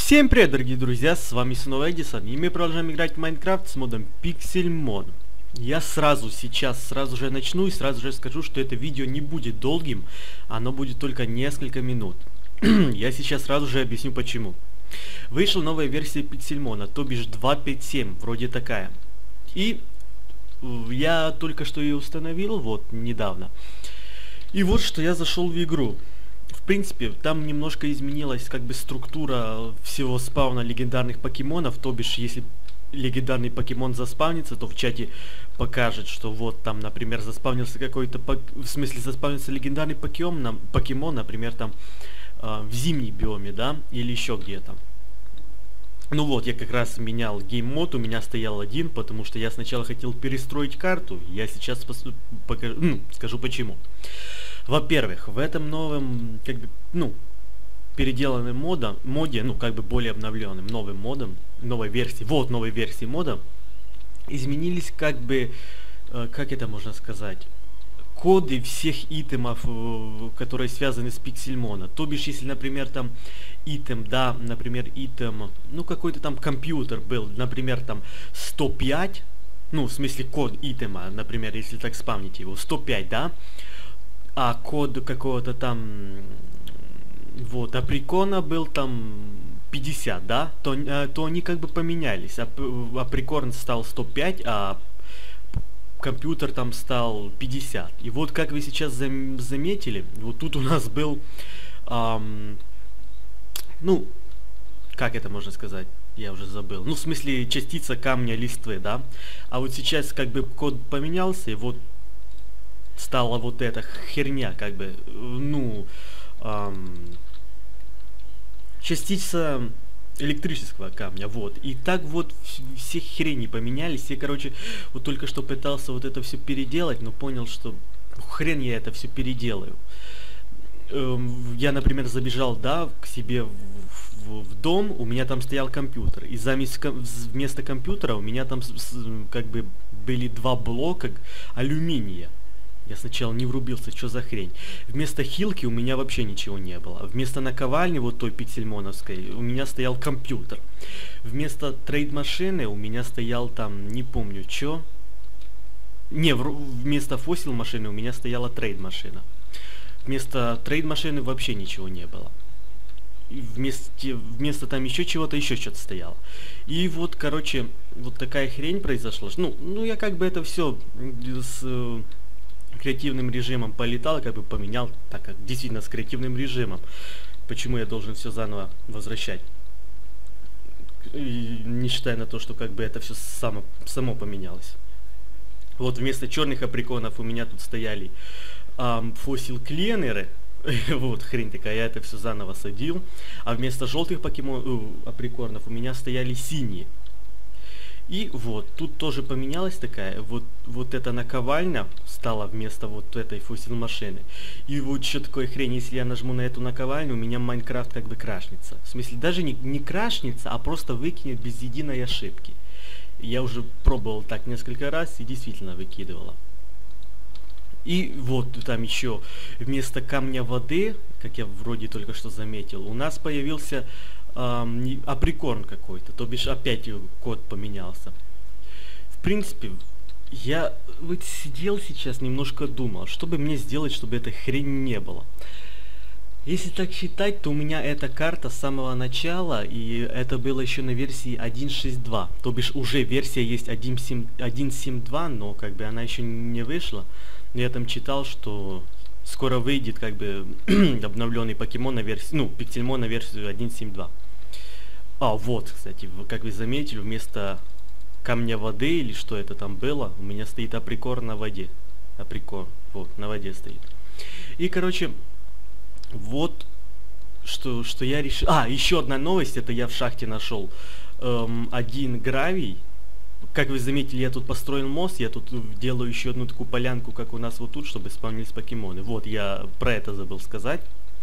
Всем привет, дорогие друзья, с вами снова Эдисон, и мы продолжаем играть в Майнкрафт с модом Pixelmon. Я сразу же начну и сразу же скажу, что это видео не будет долгим, оно будет только несколько минут. Я сейчас сразу же объясню почему. Вышла новая версия Pixelmon, то бишь 2.5.7, вроде такая. И я только что ее установил, вот, недавно. И вот что я зашел в игру. В принципе, там немножко изменилась как бы структура всего спауна легендарных покемонов, то бишь, если легендарный покемон заспавнится, то в чате покажет, что вот там, например, заспавнился какой-то, в смысле, заспавнился легендарный покемон, например, там в зимней биоме, да, или еще где-то. Ну вот, я как раз менял гейм-мод, у меня стоял один, потому что я сначала хотел перестроить карту, я сейчас скажу почему. Во-первых, в этом новом, как бы, переделанном моде, как бы более обновленным новым модом, новой версии мода, изменились как бы, как это можно сказать, коды всех итемов, которые связаны с Pixelmon. То бишь, если, например, там итем, какой-то там компьютер был, например, там 105, в смысле код итема, например, если так спамните его, 105, да, а код какого-то там, вот, априкона был там 50, да, то они как бы поменялись. Априкорн стал 105, а компьютер там стал 50. И вот, как вы сейчас заметили, вот тут у нас был, как это можно сказать? Я уже забыл. В смысле, частица камня листвы, да? А вот сейчас как бы код поменялся, и вот стала вот эта херня, как бы, частица электрического камня, вот. И так вот все хрени поменялись. Я, короче, вот только что пытался вот это все переделать, но понял, что хрен я это все переделаю. Я, например, забежал, да, к себе в дом, у меня там стоял компьютер, и вместо компьютера у меня там как бы были два блока алюминия. Я сначала не врубился, что за хрень. Вместо хилки у меня вообще ничего не было. Вместо наковальни, вот той пиксельмоновской, у меня стоял компьютер. Вместо трейд-машины у меня стоял там, не помню, что. Вместо фосил-машины у меня стояла трейд-машина. Вместо трейд-машины вообще ничего не было. И вместо там еще что-то стояло. И вот, короче, вот такая хрень произошла. Я как бы это все с креативным режимом полетал, как бы поменял, так как действительно с креативным режимом. Почему я должен все заново возвращать? И не считая на то, что как бы это все само поменялось. Вот вместо черных априконов у меня тут стояли фосил кленеры. Вот хрень такая, я это все заново садил. А вместо желтых априкорнов у меня стояли синие. И вот, тут тоже поменялась такая, вот эта наковальня стала вместо вот этой фосил-машины. И вот что такое хрень, если я нажму на эту наковальню, у меня Майнкрафт как бы крашнется. В смысле, даже не крашнется, а просто выкинет без единой ошибки. Я уже пробовал так несколько раз и действительно выкидывала. И вот там еще вместо камня воды, как я вроде только что заметил, у нас появился априкорн какой-то, то бишь опять код поменялся. В принципе, я вот сидел сейчас, немножко думал, что бы мне сделать, чтобы этой хрени не было. Если так считать, то у меня эта карта с самого начала, и это было еще на версии 1.6.2, то бишь уже версия есть 1.7.2, но как бы она еще не вышла. Я там читал, что скоро выйдет как бы обновленный покемон на версию, Pixelmon на версию 1.7.2. А, вот, кстати, как вы заметили, вместо камня воды, или что это там было, у меня стоит априкорн на воде. Априкорн, вот, на воде стоит. И, короче, вот, что я решил... еще одна новость, это я в шахте нашел один гравий. Как вы заметили, я тут построил мост, я тут делаю еще одну такую полянку, как у нас вот тут, чтобы спавнились покемоны. Вот, я про это забыл сказать.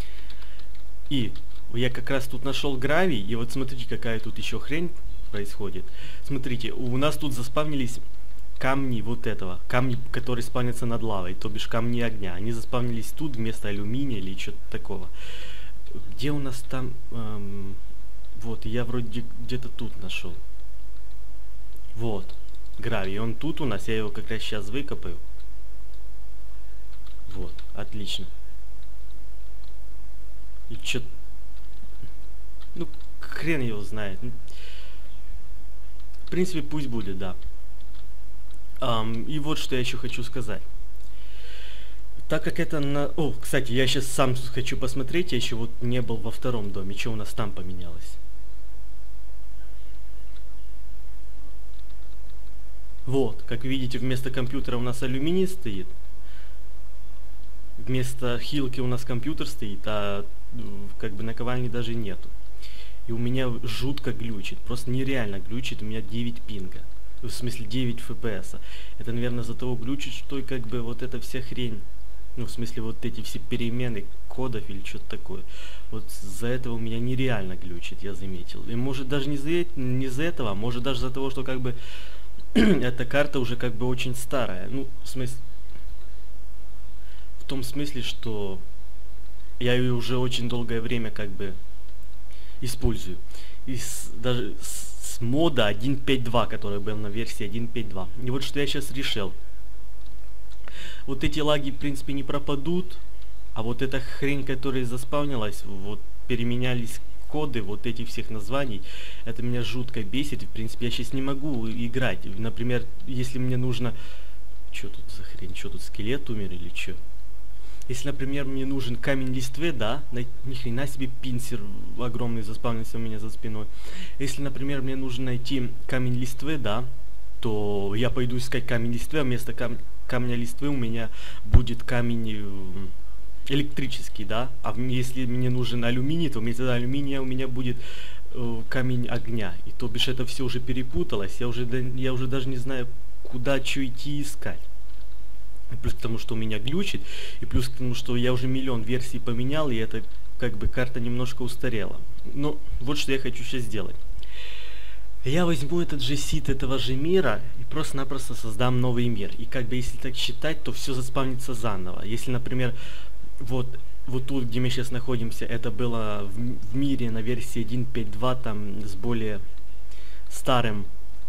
И я как раз тут нашел гравий, и вот смотрите, какая тут еще хрень происходит. Смотрите, у нас тут заспавнились камни камни, которые спавнятся над лавой, то бишь камни огня. Они заспавнились тут вместо алюминия или что-то такого. Где у нас там... Вот, я вроде где-то тут нашел. Вот, гравий. Он тут у нас, я его как раз сейчас выкопаю. Вот, отлично. И чё... Ну, хрен его знает. В принципе, пусть будет, да. И вот что я еще хочу сказать. Так как это на... О, кстати, я сейчас сам хочу посмотреть, я еще вот не был во втором доме, что у нас там поменялось. Вот, как видите, вместо компьютера у нас алюминий стоит. Вместо хилки у нас компьютер стоит, а как бы наковальни даже нету. И у меня жутко глючит, просто нереально глючит, у меня 9 пинга. В смысле 9 FPS. Это, наверное, из-за того глючит, что и как бы вот эта вся хрень. Ну, в смысле, вот эти все перемены кодов или что-то такое. Вот из-за этого у меня нереально глючит, я заметил. И может даже не из-за этого, а может даже из-за того, что как бы эта карта уже как бы очень старая. Ну, в смысле... В том смысле, что я ее уже очень долгое время как бы использую. И даже с мода 1.5.2, который был на версии 1.5.2. И вот что я сейчас решил. Вот эти лаги, в принципе, не пропадут, а вот эта хрень, которая заспавнилась, вот переменялись коды вот этих всех названий, это меня жутко бесит, и, в принципе, я сейчас не могу играть. Например, если мне нужно... Что тут за хрень? Что тут, скелет умер или что? Если, например, мне нужен камень листвы, да, ни хрена себе пинсер огромный заспавнился у меня за спиной. Если, например, мне нужно найти камень листвы, да, то я пойду искать камень листвы, а вместо камня листвы у меня будет камень электрический, да. А если мне нужен алюминий, то вместо алюминия у меня будет камень огня. И то бишь это все уже перепуталось, я уже даже не знаю, куда что идти искать. Плюс к тому, что у меня глючит, и плюс к тому, что я уже миллион версий поменял, и это как бы карта немножко устарела. Но вот что я хочу сейчас сделать. Я возьму этот же сид этого же мира и просто-напросто создам новый мир. И как бы если так считать, то все заспавнится заново. Если, например, вот тут, где мы сейчас находимся, это было в мире на версии 1.5.2, там с более старым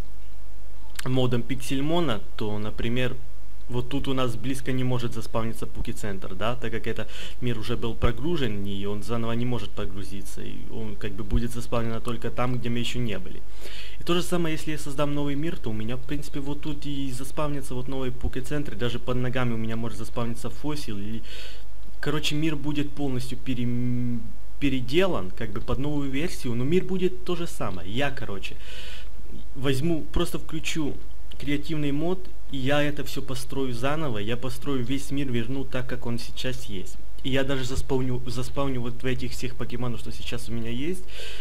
модом Пиксельмона, то, например, вот тут у нас близко не может заспавниться Пуки-центр, да, так как этот мир уже был прогружен, и он заново не может прогрузиться, и он как бы будет заспавнен только там, где мы еще не были. И то же самое, если я создам новый мир, то у меня, в принципе, вот тут и заспавнится вот новый Пуки-центр, даже под ногами у меня может заспавниться фосил, и, короче, мир будет полностью переделан, как бы под новую версию, но мир будет то же самое. Я, короче, возьму, просто включу креативный мод, и я это все построю заново, я построю весь мир, верну так, как он сейчас есть. И я даже заспавню вот в этих всех покемонов, что сейчас у меня есть,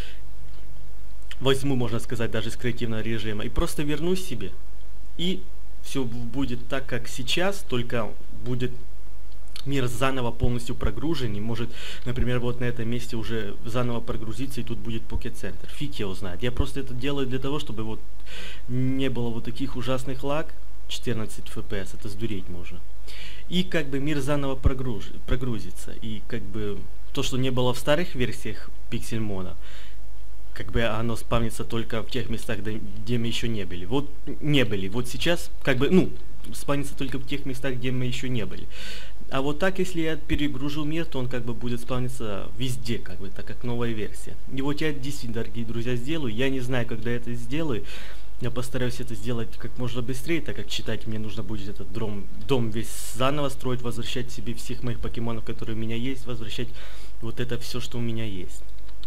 возьму, можно сказать, даже с креативного режима, и просто верну себе. И все будет так, как сейчас, только будет мир заново полностью прогружен, и может, например, вот на этом месте уже заново прогрузиться, и тут будет Покет-центр. Фиг его знает. Я просто это делаю для того, чтобы вот не было вот таких ужасных лаг. 14 FPS, это сдуреть можно. И как бы мир заново прогрузится. И как бы то, что не было в старых версиях Пиксельмона, как бы оно спавнится только в тех местах, где мы еще не были. Вот не были. Вот сейчас, как бы, ну, спавнится только в тех местах, где мы еще не были. А вот так, если я перегружу мир, то он как бы будет спавниться везде, как бы, так как новая версия. И вот я действительно, дорогие друзья, сделаю. Я не знаю, когда это сделаю. Я постараюсь это сделать как можно быстрее, так как читать мне нужно будет этот дом весь заново строить, возвращать себе всех моих покемонов, которые у меня есть, возвращать вот это все, что у меня есть.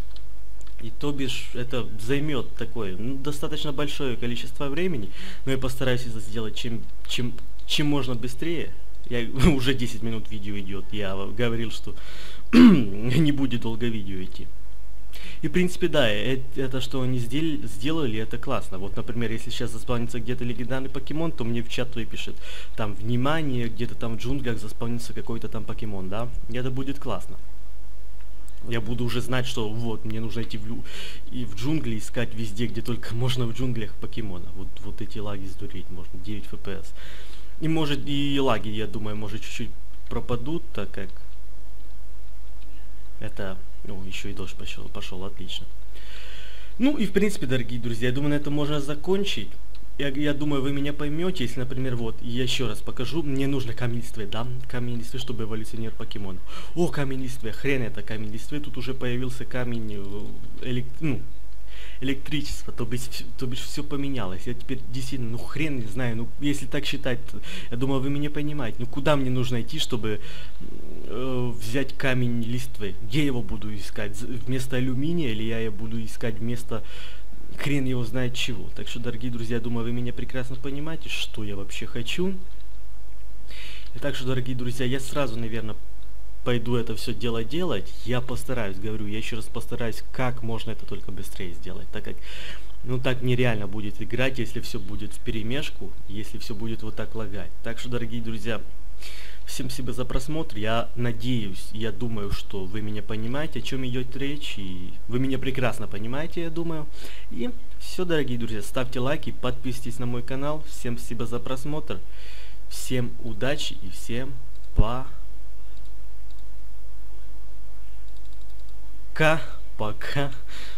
И то бишь это займет такое, ну, достаточно большое количество времени, но я постараюсь это сделать чем можно быстрее. Я уже 10 минут видео идет, я говорил, что не будет долго видео идти. И в принципе, да, это что они сделали, это классно. Вот, например, если сейчас заспавнится где-то легендарный покемон, то мне в чат выпишет там внимание, где-то там в джунглях заспавнится какой-то там покемон, да? И это будет классно. Я буду уже знать, что вот, мне нужно идти в джунгли, искать везде, где только можно в джунглях покемона. Вот эти лаги сдуреть можно, 9 FPS. И может и лаги, я думаю, может чуть-чуть пропадут, так как это... Ну, еще и дождь пошел, отлично. Ну и в принципе, дорогие друзья, я думаю, на этом можно закончить. Я думаю, вы меня поймете, если, например, вот, я еще раз покажу, мне нужно камень листвы, да, камень листвы, чтобы эволюционер покемонов. О, камень листвы, хрен это камень листвы, тут уже появился камень, ну, электричество, то бишь все поменялось. Я теперь действительно, ну хрен не знаю, ну если так считать, я думаю, вы меня понимаете. Ну куда мне нужно идти, чтобы взять камень листвы? Где я его буду искать? Вместо алюминия или я его буду искать вместо хрен его знает чего. Так что, дорогие друзья, я думаю, вы меня прекрасно понимаете, что я вообще хочу. И так что, дорогие друзья, я сразу, наверное, пойду это все дело делать. Я постараюсь, говорю, я еще раз постараюсь, как можно это только быстрее сделать, так как, ну, так нереально будет играть, если все будет вперемешку, если все будет вот так лагать. Так что, дорогие друзья, всем спасибо за просмотр. Я надеюсь, я думаю, что вы меня понимаете, о чем идет речь, и вы меня прекрасно понимаете, я думаю. И все, дорогие друзья, ставьте лайки, подписывайтесь на мой канал. Всем спасибо за просмотр. Всем удачи и всем пока.